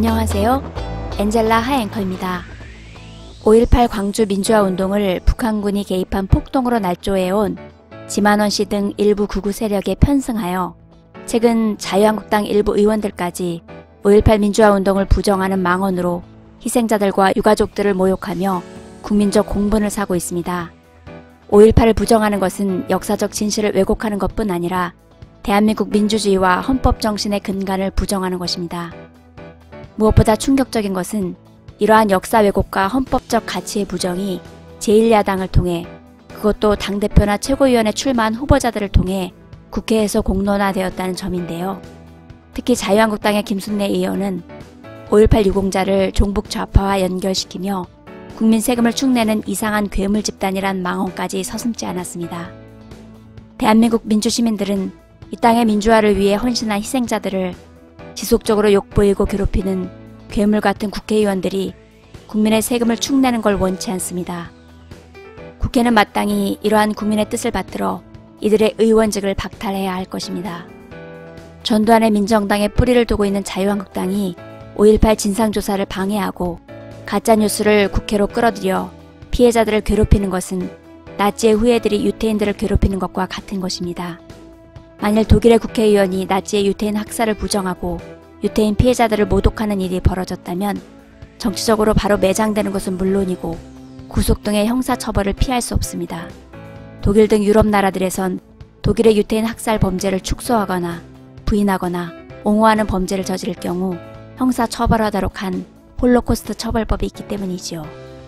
안녕하세요. 엔젤라 하앵커입니다. 5.18 광주 민주화운동을 북한군이 개입한 폭동으로 날조해온 지만원 씨 등 일부 극우 세력에 편승하여 최근 자유한국당 일부 의원들까지 5.18 민주화운동을 부정하는 망언으로 희생자들과 유가족들을 모욕하며 국민적 공분을 사고 있습니다. 5.18을 부정하는 것은 역사적 진실을 왜곡하는 것뿐 아니라 대한민국 민주주의와 헌법 정신의 근간을 부정하는 것입니다. 무엇보다 충격적인 것은 이러한 역사 왜곡과 헌법적 가치의 부정이 제1야당을 통해, 그것도 당대표나 최고위원회 출마한 후보자들을 통해 국회에서 공론화되었다는 점인데요. 특히 자유한국당의 김순례 의원은 5.18 유공자를 종북 좌파와 연결시키며 국민 세금을 축내는 이상한 괴물 집단이란 망언까지 서슴지 않았습니다. 대한민국 민주시민들은 이 땅의 민주화를 위해 헌신한 희생자들을 지속적으로 욕보이고 괴롭히는 괴물 같은 국회의원들이 국민의 세금을 축내는 걸 원치 않습니다. 국회는 마땅히 이러한 국민의 뜻을 받들어 이들의 의원직을 박탈해야 할 것입니다. 전두환의 민정당에 뿌리를 두고 있는 자유한국당이 5.18 진상조사를 방해하고 가짜뉴스를 국회로 끌어들여 피해자들을 괴롭히는 것은 나치의 후예들이 유태인들을 괴롭히는 것과 같은 것입니다. 만일 독일의 국회의원이 나치의 유태인 학살을 부정하고 유태인 피해자들을 모독하는 일이 벌어졌다면 정치적으로 바로 매장되는 것은 물론이고 구속 등의 형사처벌을 피할 수 없습니다. 독일 등 유럽 나라들에선 독일의 유태인 학살 범죄를 축소하거나 부인하거나 옹호하는 범죄를 저지를 경우 형사처벌하도록 한 홀로코스트 처벌법이 있기 때문이지요.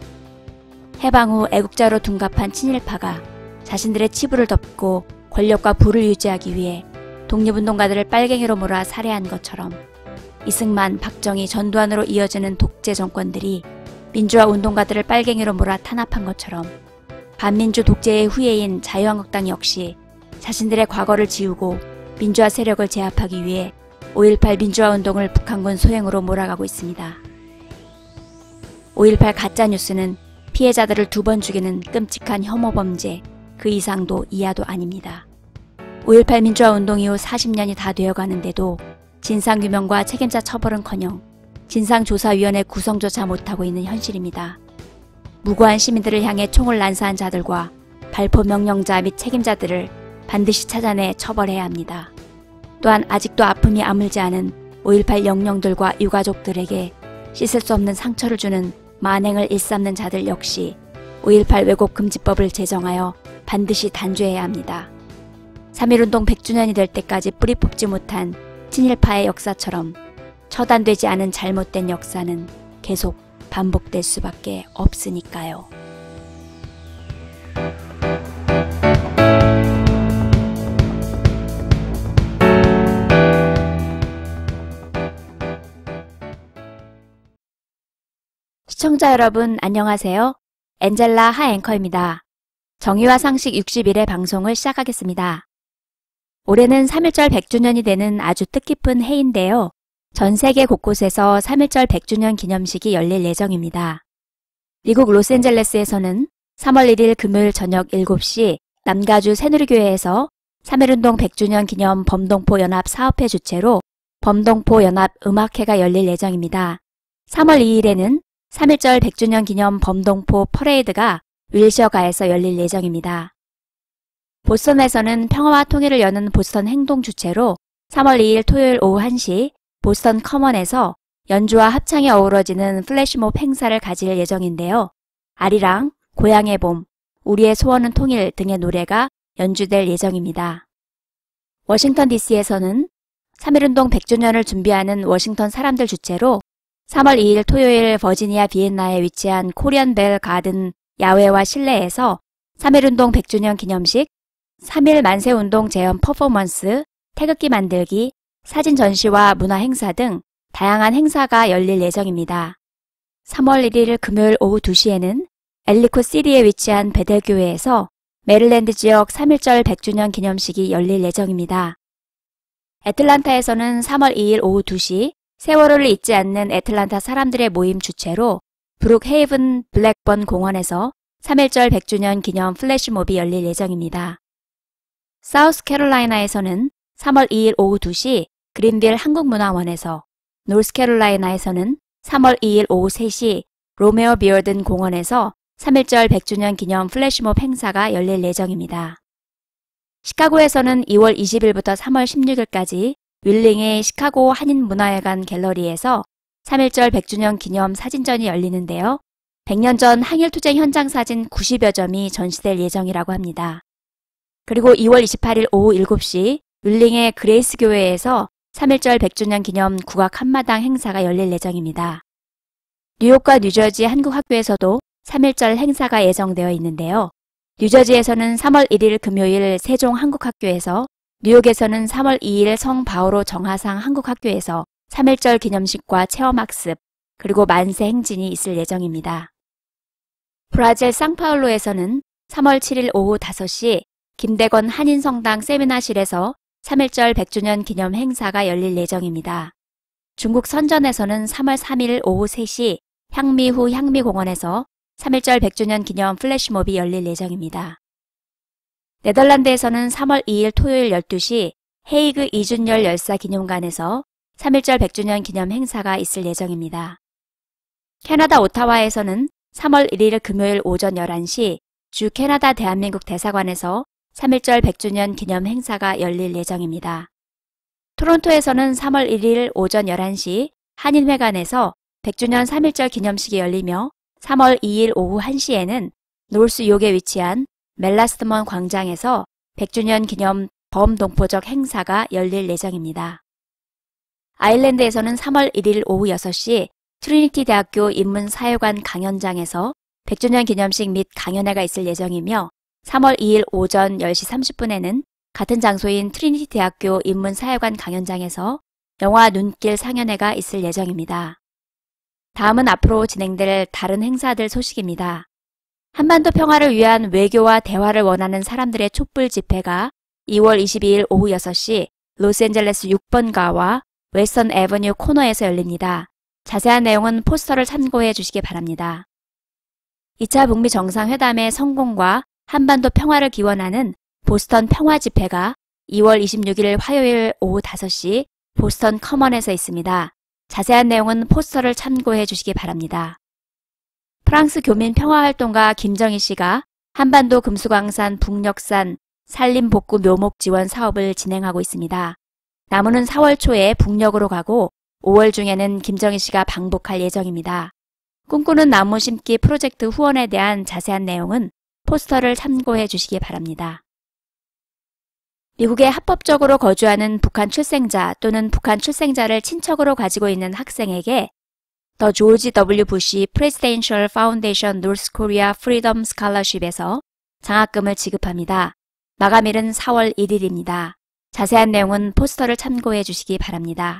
해방 후 애국자로 둔갑한 친일파가 자신들의 치부를 덮고 권력과 부를 유지하기 위해 독립운동가들을 빨갱이로 몰아 살해한 것처럼 이승만, 박정희, 전두환으로 이어지는 독재 정권들이 민주화 운동가들을 빨갱이로 몰아 탄압한 것처럼 반민주 독재의 후예인 자유한국당 역시 자신들의 과거를 지우고 민주화 세력을 제압하기 위해 5.18 민주화 운동을 북한군 소행으로 몰아가고 있습니다. 5.18 가짜뉴스는 피해자들을 2번 죽이는 끔찍한 혐오 범죄, 그 이상도 이하도 아닙니다. 5.18 민주화운동 이후 40년이 다 되어가는데도 진상규명과 책임자 처벌은커녕 진상조사위원회 구성조차 못하고 있는 현실입니다. 무고한 시민들을 향해 총을 난사한 자들과 발포 명령자 및 책임자들을 반드시 찾아내 처벌해야 합니다. 또한 아직도 아픔이 아물지 않은 5.18 영령들과 유가족들에게 씻을 수 없는 상처를 주는 만행을 일삼는 자들 역시 5.18 왜곡금지법을 제정하여 반드시 단죄해야 합니다. 3.1운동 100주년이 될 때까지 뿌리 뽑지 못한 친일파의 역사처럼 처단되지 않은 잘못된 역사는 계속 반복될 수밖에 없으니까요. 시청자 여러분 안녕하세요. 엔젤라 하앵커입니다. 정의와 상식 60일의 방송을 시작하겠습니다. 올해는 3.1절 100주년이 되는 아주 뜻깊은 해인데요. 전 세계 곳곳에서 3.1절 100주년 기념식이 열릴 예정입니다. 미국 로스앤젤레스에서는 3월 1일 금요일 저녁 7시 남가주 새누리교회에서 3.1운동 100주년 기념 범동포 연합 사업회 주최로 범동포 연합 음악회가 열릴 예정입니다. 3월 2일에는 3.1절 100주년 기념 범동포 퍼레이드가 윌셔가에서 열릴 예정입니다. 보스턴에서는 평화와 통일을 여는 보스턴 행동 주최로 3월 2일 토요일 오후 1시 보스턴 커먼에서 연주와 합창이 어우러지는 플래시몹 행사를 가질 예정인데요. 아리랑, 고향의 봄, 우리의 소원은 통일 등의 노래가 연주될 예정입니다. 워싱턴 DC에서는 3.1운동 100주년을 준비하는 워싱턴 사람들 주최로 3월 2일 토요일 버지니아 비엔나에 위치한 코리안 벨 가든 야외와 실내에서 3.1운동 100주년 기념식, 3.1 만세운동 재현 퍼포먼스, 태극기 만들기, 사진 전시와 문화 행사 등 다양한 행사가 열릴 예정입니다. 3월 1일 금요일 오후 2시에는 엘리코 시티에 위치한 베델교회에서 메릴랜드 지역 3.1절 100주년 기념식이 열릴 예정입니다. 애틀란타에서는 3월 2일 오후 2시 세월호를 잊지 않는 애틀란타 사람들의 모임 주최로 브룩 헤이븐 블랙번 공원에서 3.1절 100주년 기념 플래시몹이 열릴 예정입니다. 사우스캐롤라이나에서는 3월 2일 오후 2시 그린빌 한국문화원에서 노스캐롤라이나에서는 3월 2일 오후 3시 로메오 비어든 공원에서 3.1절 100주년 기념 플래시몹 행사가 열릴 예정입니다. 시카고에서는 2월 20일부터 3월 16일까지 윌링의 시카고 한인문화회관 갤러리에서 3.1절 100주년 기념 사진전이 열리는데요. 100년 전 항일투쟁 현장 사진 90여 점이 전시될 예정이라고 합니다. 그리고 2월 28일 오후 7시 윌링의 그레이스 교회에서 3.1절 100주년 기념 국악 한마당 행사가 열릴 예정입니다. 뉴욕과 뉴저지 한국학교에서도 3.1절 행사가 예정되어 있는데요. 뉴저지에서는 3월 1일 금요일 세종 한국학교에서, 뉴욕에서는 3월 2일 성 바오로 정하상 한국학교에서 3.1절 기념식과 체험학습, 그리고 만세 행진이 있을 예정입니다. 브라질 상파울로에서는 3월 7일 오후 5시 김대건 한인성당 세미나실에서 3.1절 100주년 기념 행사가 열릴 예정입니다. 중국 선전에서는 3월 3일 오후 3시 향미후 향미공원에서 3.1절 100주년 기념 플래시몹이 열릴 예정입니다. 네덜란드에서는 3월 2일 토요일 12시 헤이그 이준열 열사 기념관에서 3.1절 100주년 기념 행사가 있을 예정입니다. 캐나다 오타와에서는 3월 1일 금요일 오전 11시 주 캐나다 대한민국 대사관에서 3.1절 100주년 기념 행사가 열릴 예정입니다. 토론토에서는 3월 1일 오전 11시 한인회관에서 100주년 3.1절 기념식이 열리며 3월 2일 오후 1시에는 노스욕에 위치한 멜라스트먼 광장에서 100주년 기념 범동포적 행사가 열릴 예정입니다. 아일랜드에서는 3월 1일 오후 6시 트리니티 대학교 인문사회관 강연장에서 100주년 기념식 및 강연회가 있을 예정이며 3월 2일 오전 10시 30분에는 같은 장소인 트리니티 대학교 인문사회관 강연장에서 영화 눈길 상연회가 있을 예정입니다. 다음은 앞으로 진행될 다른 행사들 소식입니다. 한반도 평화를 위한 외교와 대화를 원하는 사람들의 촛불 집회가 2월 22일 오후 6시 로스앤젤레스 6번가와 웨스턴 애버뉴 코너에서 열립니다. 자세한 내용은 포스터를 참고해 주시기 바랍니다. 2차 북미 정상회담의 성공과 한반도 평화를 기원하는 보스턴 평화 집회가 2월 26일 화요일 오후 5시 보스턴 커먼에서 있습니다. 자세한 내용은 포스터를 참고해 주시기 바랍니다. 프랑스 교민 평화활동가 김정희 씨가 한반도 금수강산 북녘산 산림복구 묘목 지원 사업을 진행하고 있습니다. 나무는 4월 초에 북녘으로 가고 5월 중에는 김정희 씨가 방북할 예정입니다. 꿈꾸는 나무 심기 프로젝트 후원에 대한 자세한 내용은 포스터를 참고해 주시기 바랍니다. 미국에 합법적으로 거주하는 북한 출생자 또는 북한 출생자를 친척으로 가지고 있는 학생에게 더 조지 W. 부시 프레지덴셜 파운데이션 노스 코리아 프리덤 스칼러십에서 장학금을 지급합니다. 마감일은 4월 1일입니다. 자세한 내용은 포스터를 참고해 주시기 바랍니다.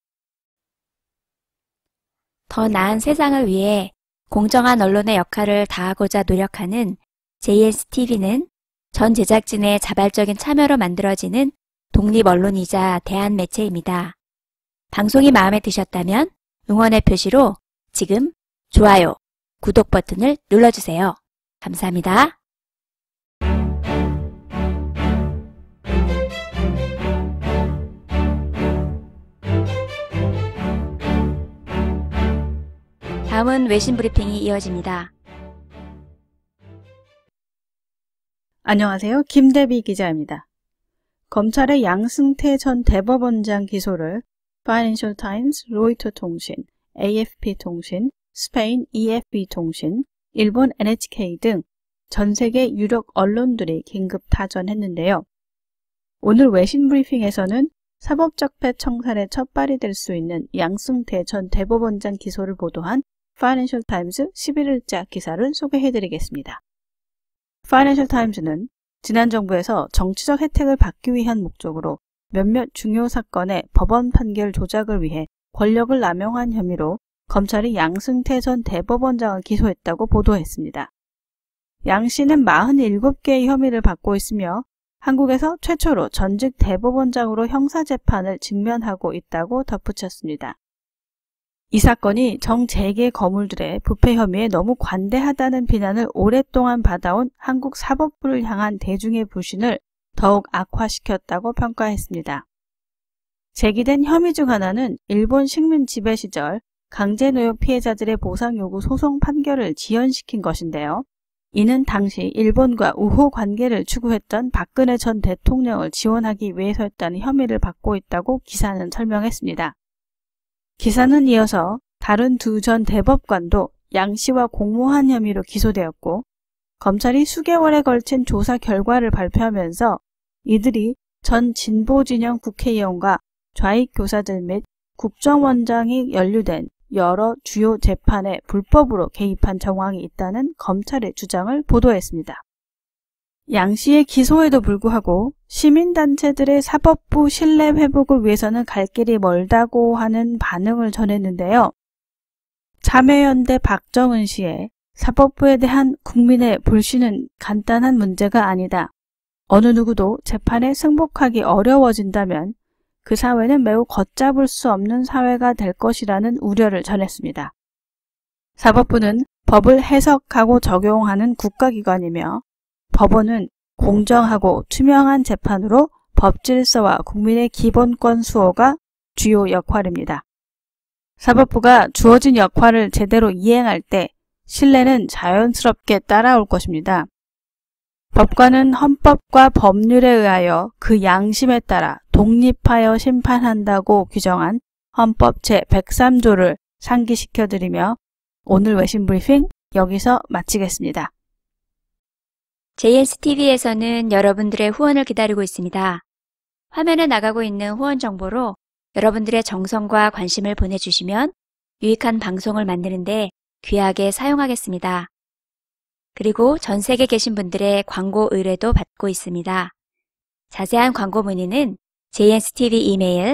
더 나은 세상을 위해 공정한 언론의 역할을 다하고자 노력하는 JSTV는 전 제작진의 자발적인 참여로 만들어지는 독립 언론이자 대한 매체입니다. 방송이 마음에 드셨다면 응원의 표시로 지금 좋아요, 구독 버튼을 눌러주세요. 감사합니다. 다음은 외신 브리핑이 이어집니다. 안녕하세요. 김대비 기자입니다. 검찰의 양승태 전 대법원장 기소를 파이낸셜 타임스, 로이터 통신, AFP 통신, 스페인 EFE 통신, 일본 NHK 등 전 세계 유력 언론들이 긴급 타전했는데요. 오늘 외신 브리핑에서는 사법적폐 청산의 첫발이 될 수 있는 양승태 전 대법원장 기소를 보도한 파이낸셜 타임스 11일자 기사를 소개해드리겠습니다. 파이낸셜 타임즈는 지난 정부에서 정치적 혜택을 받기 위한 목적으로 몇몇 중요 사건의 법원 판결 조작을 위해 권력을 남용한 혐의로 검찰이 양승태 전 대법원장을 기소했다고 보도했습니다. 양 씨는 47개의 혐의를 받고 있으며 한국에서 최초로 전직 대법원장으로 형사재판을 직면하고 있다고 덧붙였습니다. 이 사건이 정재계 거물들의 부패 혐의에 너무 관대하다는 비난을 오랫동안 받아온 한국 사법부를 향한 대중의 불신을 더욱 악화시켰다고 평가했습니다. 제기된 혐의 중 하나는 일본 식민 지배 시절 강제노역 피해자들의 보상 요구 소송 판결을 지연시킨 것인데요. 이는 당시 일본과 우호 관계를 추구했던 박근혜 전 대통령을 지원하기 위해서였다는 혐의를 받고 있다고 기사는 설명했습니다. 기사는 이어서 다른 두 전 대법관도 양 씨와 공모한 혐의로 기소되었고, 검찰이 수개월에 걸친 조사 결과를 발표하면서 이들이 전 진보진영 국회의원과 좌익 교사들 및 국정원장이 연루된 여러 주요 재판에 불법으로 개입한 정황이 있다는 검찰의 주장을 보도했습니다. 양 씨의 기소에도 불구하고 시민단체들의 사법부 신뢰 회복을 위해서는 갈 길이 멀다고 하는 반응을 전했는데요. 참여연대 박정은 씨의 사법부에 대한 국민의 불신은 간단한 문제가 아니다. 어느 누구도 재판에 승복하기 어려워진다면 그 사회는 매우 걷잡을 수 없는 사회가 될 것이라는 우려를 전했습니다. 사법부는 법을 해석하고 적용하는 국가기관이며 법원은 공정하고 투명한 재판으로 법질서와 국민의 기본권 수호가 주요 역할입니다. 사법부가 주어진 역할을 제대로 이행할 때 신뢰는 자연스럽게 따라올 것입니다. 법관은 헌법과 법률에 의하여 그 양심에 따라 독립하여 심판한다고 규정한 헌법 제103조를 상기시켜드리며 오늘 외신 브리핑 여기서 마치겠습니다. JSTV에서는 여러분들의 후원을 기다리고 있습니다. 화면에 나가고 있는 후원 정보로 여러분들의 정성과 관심을 보내주시면 유익한 방송을 만드는데 귀하게 사용하겠습니다. 그리고 전 세계에 계신 분들의 광고 의뢰도 받고 있습니다. 자세한 광고 문의는 JSTV 이메일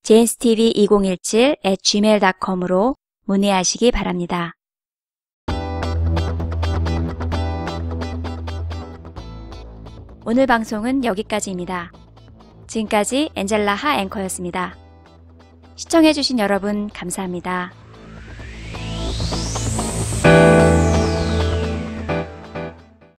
jstv2017@gmail.com으로 문의하시기 바랍니다. 오늘 방송은 여기까지입니다. 지금까지 엔젤라 하 앵커였습니다. 시청해주신 여러분 감사합니다.